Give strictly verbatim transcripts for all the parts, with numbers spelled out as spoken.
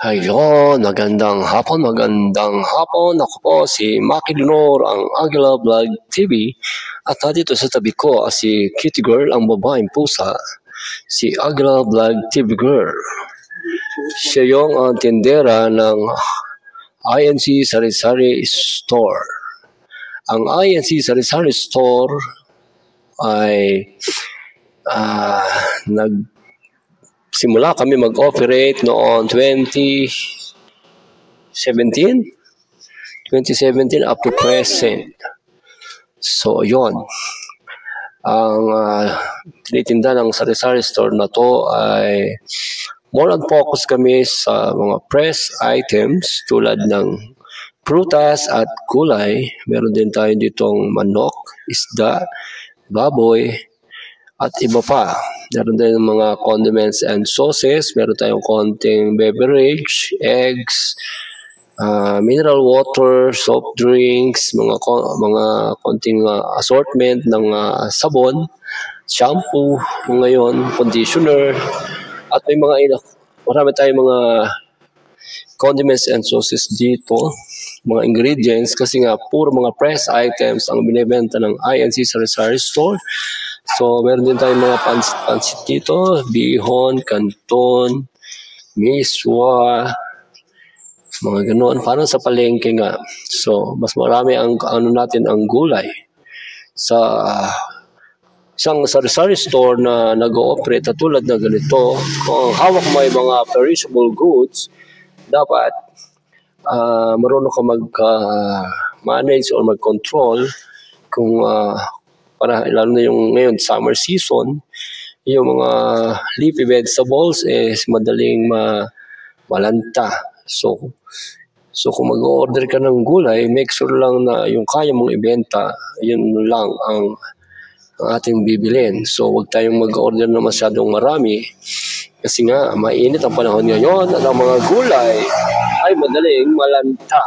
Ayun, magandang hapon, magandang hapon. Ako po si Maki Lunor, ang Aguila Vlog T V. At nandito sa tabi ko si Kitty Girl, ang babaeng pusa, si Aguila Vlog T V Girl. Siya yung uh, tindera ng I N C Sari-Sari Store. Ang I N C Sari-Sari Store ay uh, nag simula kami mag-operate noong twenty seventeen up to present. So, yon. Ang uh, tinitinda ng Sari-Sari Store na to ay more on focus kami sa mga press items tulad ng prutas at gulay. Meron din tayo ditong manok, isda, baboy, at iba pa. Meron din mga condiments and sauces. Meron tayong konting beverage, eggs, uh, mineral water, soft drinks, mga mga konting uh, assortment ng uh, sabon, shampoo, ngayon, conditioner, at may mga marami tayong mga condiments and sauces dito, mga ingredients, kasi nga puro mga press items ang binibenta ng I N C Sari-Sari Store. So, meron din tayong mga pansit-pansit dito, bihon, kanton, miswa, mga ganoon, parang sa palengke nga. So, mas marami ang ano natin ang gulay. Sa uh, isang Sari-Sari Store na nag-ooperate at tulad na ganito, kung hawak mo yung mga perishable goods, dapat uh, marunong ka mag-manage uh, or mag-control kung uh, para lalo na yung ngayon summer season, yung mga leafy vegetables is madaling ma malanta. So, so kung mag-order ka ng gulay, make sure lang na yung kaya mong ibenta, yun lang ang, ang ating bibilin. So, wag tayong mag-order na masyadong marami kasi nga mainit ang panahon ngayon at ang mga gulay ay madaling malanta.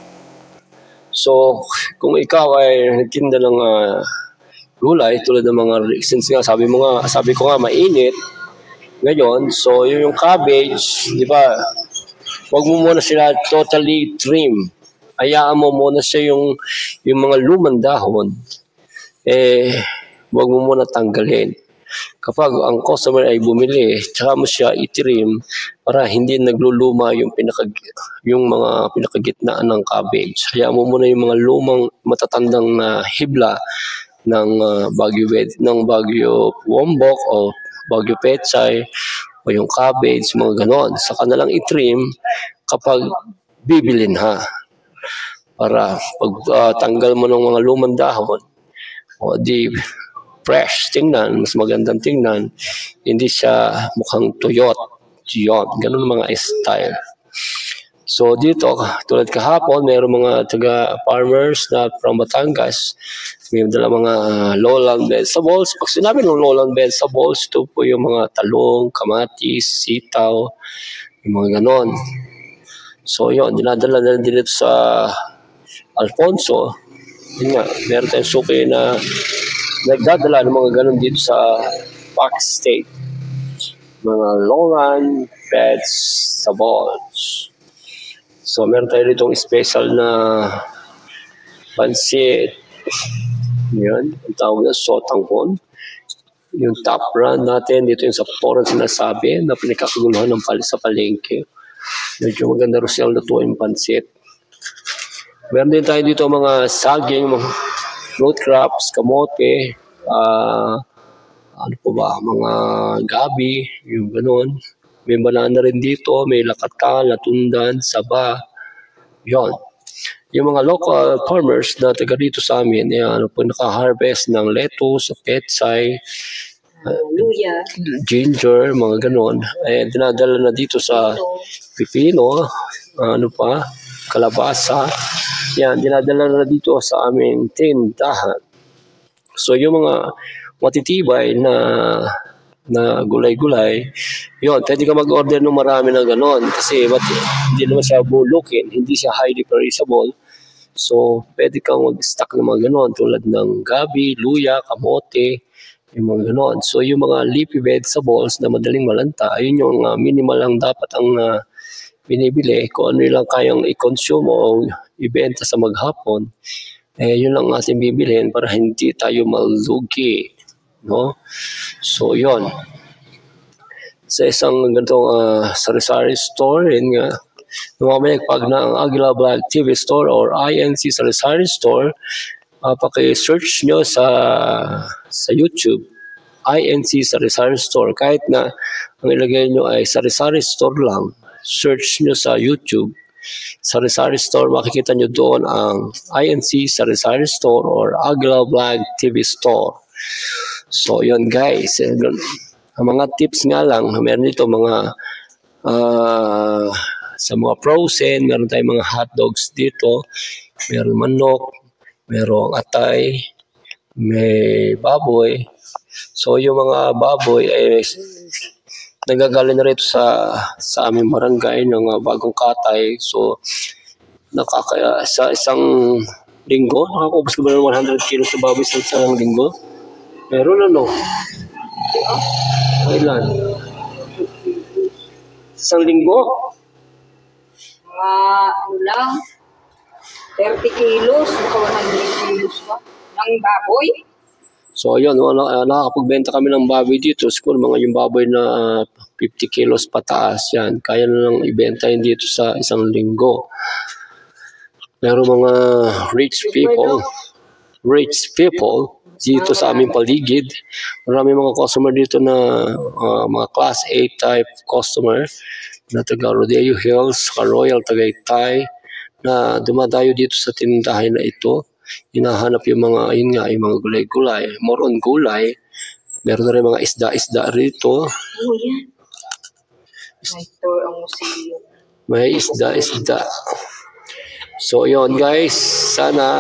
So, kung ikaw ay nagtinda ng uh, gulay tulad ng mga, since nga sabi mo nga, sabi ko nga mainit ngayon, so yung, yung cabbage, di ba, wag mo muna sila totally trim, hayaan mo muna siya yung yung mga lumang dahon, eh wag mo muna tanggalin. Kapag ang customer ay bumili, tsaka mo siya itrim para hindi nagluluma yung pinaka yung mga pinakagitnaan ng cabbage. Hayaan mo muna yung mga lumang matatandang na hibla ng uh, Bagyo ng Bagyo Wombok o Bagyo Pechay o yung cabbage, mga ganon. Saka na lang i-trim kapag bibilin ha. Para pag uh, tanggal mo ng mga lumang dahon, o di fresh tingnan, mas magandang tingnan, hindi siya mukhang tuyot. Yun, ganon mga style. So dito, tulad kahapon, mayroong mga taga-farmers na from Batangas. May dala mga uh, lowland vegetables. Pag sinabi ng lowland vegetables, ito po yung mga talong, kamatis, sitaw, yung mga ganon. So yun, dinadala na din dito sa Alfonso. Yun nga, meron tayong suki na nagdadala ng mga ganon dito sa Park State. Mga lowland vegetables. So meron tayo ditong special na pansit. Yan, ang tawag na sotanghon. Yung top brand natin, dito yung sa foreign sinasabi na pinakakaguluhan ng pal sa palengke. Medyo maganda rin siyang lutuin pansit. Meron din tayo dito mga saging, mga root crops, kamote, uh, ano po ba, mga gabi, yung gano'n. May banana rin dito, may lakatan, latundan, saba, yon. Yung mga local farmers na taga dito sa amin, eh, ano po, naka-harvest ng lettuce, pechay, uh, luya, ginger, mga ganon. Eh, dinadala na dito sa pipino, uh, ano pa, kalabasa. Yan, dinadala na dito sa aming tindahan. So, yung mga matitibay na na gulay-gulay, yun, pwede ka mag-order ng marami na ganon kasi but, hindi naman siya bulukin, hindi siya highly perishable. So, pwede kang mag-stock ng mga ganon tulad ng gabi, luya, kamote, yung mga ganon. So, yung mga leafy vegetables na madaling malanta, ayun yung uh, minimal lang dapat ang uh, binibili, kung ano lang kayang i-consume o ibenta sa maghapon, eh yun lang ating bibilhin para hindi tayo malugi, no? So yon, sa isang ganitong uh, sari-sari store, yun nga, lumamig pag na ang Aguila Black T V Store or I N C Sari-Sari Store, uh, paki-search nyo sa sa YouTube, I N C Sari-Sari Store. Kahit na ang ilagay nyo ay Sari-Sari Store lang, search nyo sa YouTube, Sari-Sari Store, makikita nyo doon ang I N C Sari-Sari Store or Aguila Black T V Store. So, yun guys. Ang mga tips nga lang, meron dito mga uh, sa mga frozen, meron tayong mga hot dogs dito, meron manok, merong atay, may baboy. So, yung mga baboy ay nagagaling na rito sa sa aming barangay ng uh, Bagong Katay. So, nakaka sa isang linggo, nakakubos ka ba ng one hundred kilos sa baboy sa isang linggo? Meron ano? Kailan? Isang linggo? Mga ano lang, thirty kilos, naka one hundred kilos ba? Ng baboy. So, yun, uh, nakakapagbenta kami ng baboy dito. Siguro mga yung baboy na uh, fifty kilos pataas yan. Kaya na lang ibenta yun dito sa isang linggo. Pero mga rich people, rich people, dito sa aming paligid, marami mga customer dito na uh, mga class A type customer na taga Rodeo Hills, Royal Tagaytay, na dumadayo dito sa tindahan na ito. Hinahanap yung mga, yun nga, yung mga gulay-gulay, more on gulay. Meron na rin mga isda-isda rito. Oh, yan. Ito ang museum. May isda-isda. So, yun guys, sana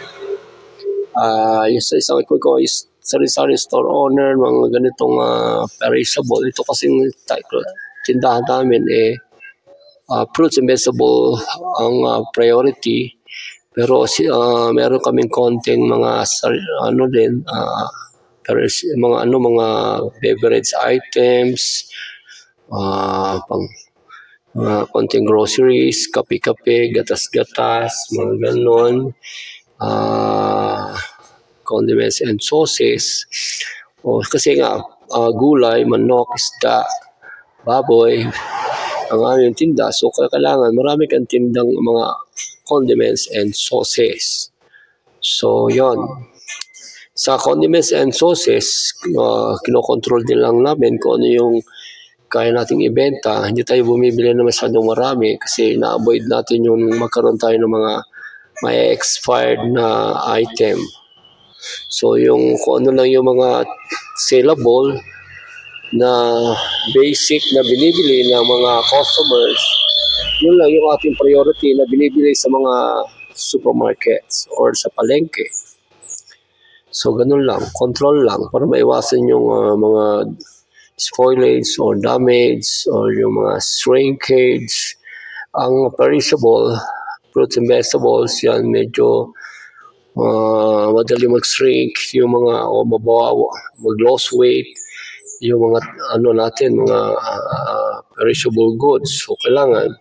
Uh, yung sa isang iko ko is sari-sari store owner, mga ganitong uh, perishable. Ito kasing tindahan namin eh uh, fruits and vegetable ang uh, priority. Pero uh, meron kaming konting mga ano din, uh, mga ano mga beverage items, uh, pang mga konting groceries, kape-kape, gatas-gatas, mga ganon. Uh, condiments and sauces. O, kasi nga, uh, gulay, manok, isda, baboy, ang aming tinda. So, kailangan marami kang tindang mga condiments and sauces. So, yon. Sa condiments and sauces, uh, kinokontrol din lang namin kung ano yung kaya nating ibenta. Hindi tayo bumibili na masyadong marami kasi na-avoid natin yung magkaroon tayo ng mga may expired na item. So, yung kung ano lang yung mga saleable na basic na binibili ng mga customers, yun lang yung ating priority na binibili sa mga supermarkets or sa palengke. So, ganun lang. Control lang para maiwasan yung uh, mga spoilage or damage or yung mga shrinkage. Ang perishable fruits and vegetables, yan medyo uh, madali mag-shrink, yung mga o mabawa, mag-loss weight, yung mga ano natin, mga uh, perishable goods. So kailangan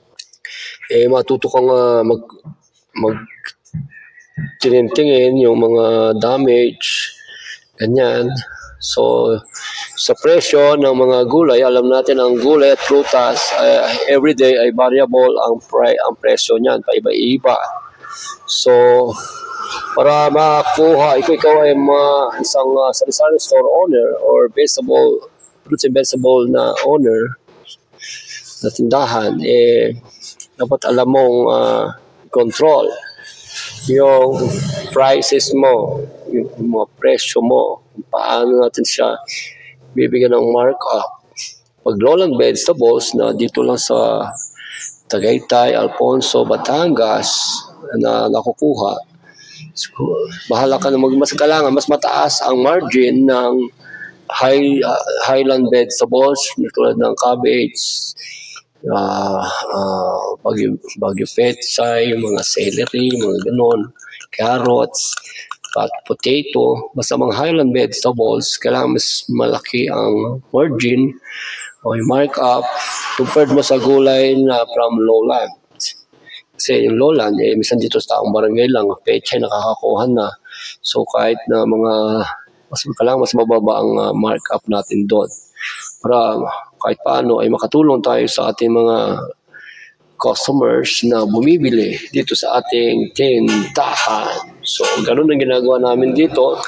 eh matuto kang uh, mag mag tinintingin yung mga damage, ganyan. So, sa presyo ng mga gulay, alam natin ang gulay at prutas, uh, everyday ay variable ang, pre ang presyo niyan, paiba-iba. So, para makakuha, ikaw, ikaw ay ma isang uh, sari-sari store owner or vegetable, fruits and vegetable na owner na tindahan, eh, dapat alam mong uh, control yung prices mo, yung mga presyo mo, kung paano natin siya bibigyan ng markup. Pag lowland vegetables na dito lang sa Tagaytay, Alfonso, Batangas na nakukuha, so, bahala ka na mag mas kailangan mas mataas ang margin ng high uh, highland vegetables tulad ng cabbage, uh, uh, bagyo, bagyo pechay, mga celery, mga ganon, carrots, at potato. Basta mga highland vegetables, kailangan mas malaki ang margin O yung markup, compared mo sa gulay na from lowland. Kasi yung lowland, eh, minsan dito sa taong barangay lang, pechay nakakakuha na. So kahit na mga, mas lang, mas mababa ang uh, markup natin doon. Para kahit paano ay makatulong tayo sa ating mga customers na bumibili dito sa ating tindahan. So ganun ang ginagawa namin dito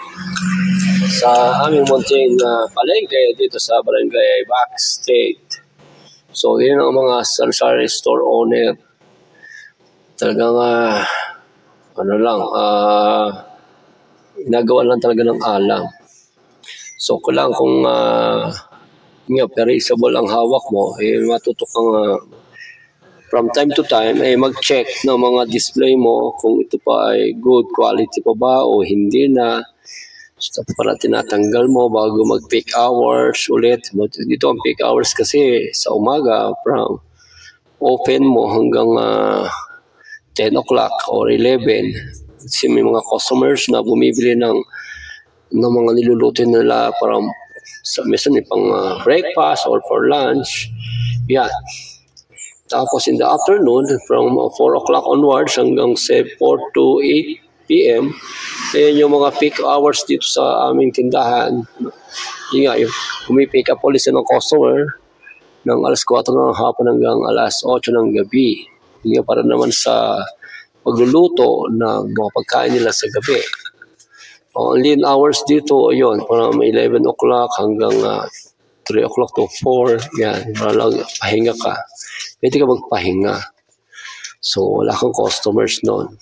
sa aming munting uh, palengke dito sa Barangay Backstate. So yun ang mga sari-sari store owner. Talagang uh, ano lang, uh, ginagawa lang talaga ng alam. So kung lang kung uh, nga, perishable ang hawak mo, eh matuto kang uh, from time to time, eh mag-check ng mga display mo kung ito pa ay good quality pa ba o hindi na. So, para tinatanggal mo bago mag-peak hours ulit. Dito ang peak hours kasi sa umaga, from open mo hanggang uh, ten o'clock or eleven. Kasi may mga customers na bumibili ng, ng mga niluluto nila para sa minsan pang uh, breakfast or for lunch. Yan. Tapos in the afternoon, from uh, four o'clock onwards hanggang say four to eight p m, ayan yung mga peak hours dito sa aming tindahan. Yung nga, yung pumipick up ulit ng customer ng alas kwatro ng hapon hanggang alas otso ng gabi. Yung nga, para naman sa pagluluto ng mga pagkain nila sa gabi. Only in hours dito, yun, from eleven o'clock hanggang uh, three o'clock to four, yan, para lang pahinga ka. Pwede ka magpahinga. So, wala kang customers noon.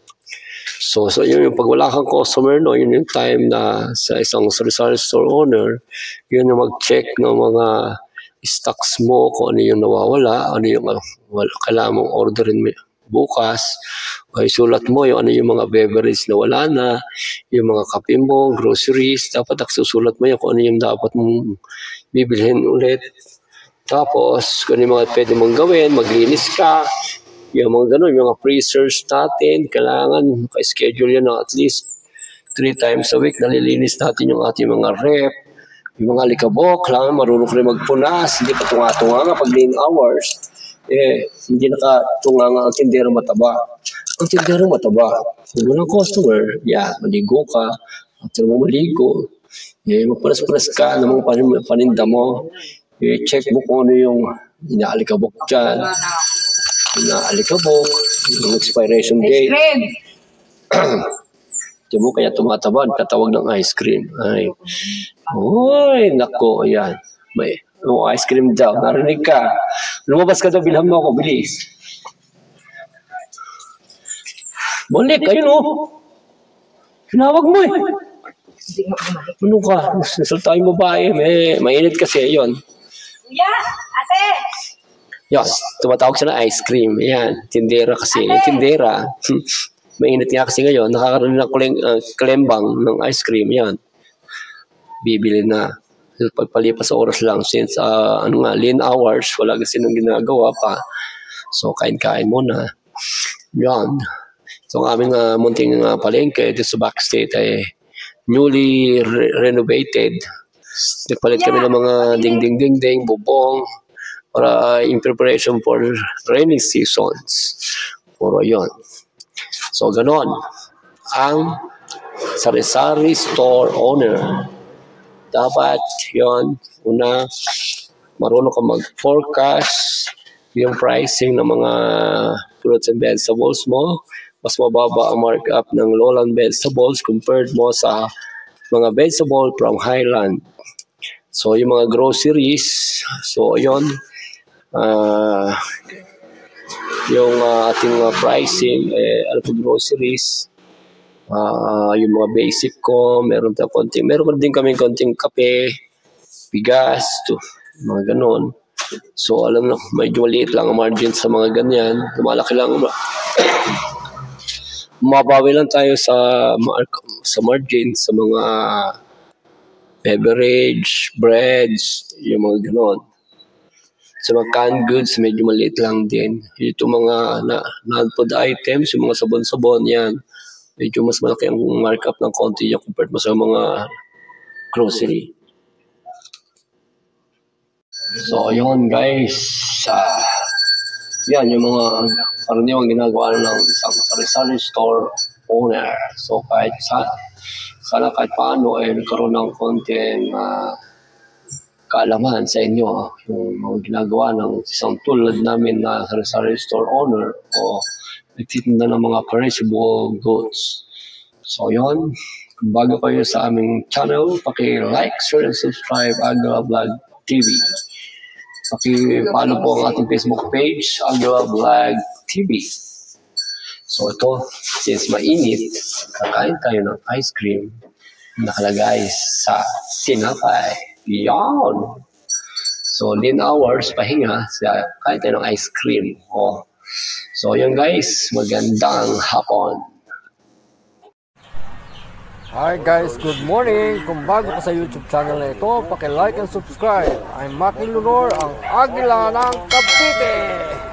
So, so yun yung pag wala kang customer no, yun yung time na sa isang sari-sari store owner, yun yung mag-check ng mga stocks mo, kung ano yung nawawala, ano yung uh, wala, kailangan mong orderin bukas, o isulat mo yung ano yung mga beverage na wala na, yung mga kape mo, groceries, dapat nakasusulat mo yung kung ano yung dapat mong bibilhin ulit. Tapos, kung ano yung mga pwede mong gawin, maglinis ka, yung mga ganun, yung mga freezers natin, kailangan maka-schedule yan na at least three times a week, nalilinis natin yung ating mga rep, yung mga likabok, kailangan marunong rin magpunas, hindi pa tunga-tunga nga pag lane hours, eh, hindi nakatunga nga ang tindero mataba. Ang tindero mataba, kung walang customer, yeah, maligo ka, after mo maligo, eh, magpanas-panas ka ng mga paninda mo, eh, check mo kung ano yung inaalikabok dyan. Inaalikabok, yung expiration date. Ice cream! Di mo kaya tumataba, tatawag ng ice cream. Ay, uy, nako, ayan. May oh, ice cream daw, narinig ka. Lumabas ka daw, bilhan mo ako, bilis. Balik, ayun o. Tinawag mo eh. Ano ka? Nasalta yung babae. May, mainit kasi, yun. Kuya, ate! Yan, tumatawag siya ng ice cream. Yan, tindera kasi. Yung tindera, mainit nga kasi ngayon, nakakaroon ng kuleng, uh, kalembang ng ice cream. Yan, bibili na. Pagpalipas sa oras lang, since uh, ano nga, lean hours, wala kasi nang ginagawa pa. So, kain-kain muna. Yan. So, ang aming uh, munting uh, palengke dito sa Backstate ay newly re renovated. Nagpalit kami ng mga ding-ding-ding-ding, bubong, para in preparation for rainy seasons. Puro yun. So, ganon. Ang sari-sari store owner, dapat yon una, marunong ka mag-forecast yung pricing ng mga fruits and vegetables mo. Mas mababa ang markup ng lowland vegetables compared mo sa mga vegetable from highland. So, yung mga groceries, so, yun, uh, yung uh, ating uh, pricing, eh, ano po groceries, uh, yung mga basic ko, meron tayong konting, meron din kami konting kape, bigas, to, mga ganon. So, alam na, medyo maliit lang ang margin sa mga ganyan, malaki lang, mabawi lang tayo sa, sa margin, sa mga beverage, breads, yung mga ganon. Sa mga canned goods, medyo maliit lang din. Ito mga na, non-food items, yung mga sabon-sabon, yan. Medyo mas malaki ang markup ng konti yung compared mo sa mga grocery. So, yun guys. Ah, yan yung mga karaniwang ginagawa ng isang sari-sari store owner. So, kahit sa, sana kahit paano ay eh, nagkaroon ng konting uh, kaalaman sa inyo yung mga ginagawa ng isang tulad namin na sari-sari store owner o nagtitinda ng mga perishable goods. So, yun. Kung bago kayo sa aming channel, paki-like, share, and subscribe Agua Vlog T V. Paki-follow po ang ating Facebook page, Agua Vlog T V. So ito, since mainit, kakain tayo ng ice cream nakalagay sa tinapay. Yan! So, lean hours, pahinga, sa kain tayo ng ice cream. Oh. So, yun guys, magandang hapon. Hi guys, good morning! Kung bago ka sa YouTube channel na ito, paki-like and subscribe. I'm Maki Lunor, ang Agila ng Cavite!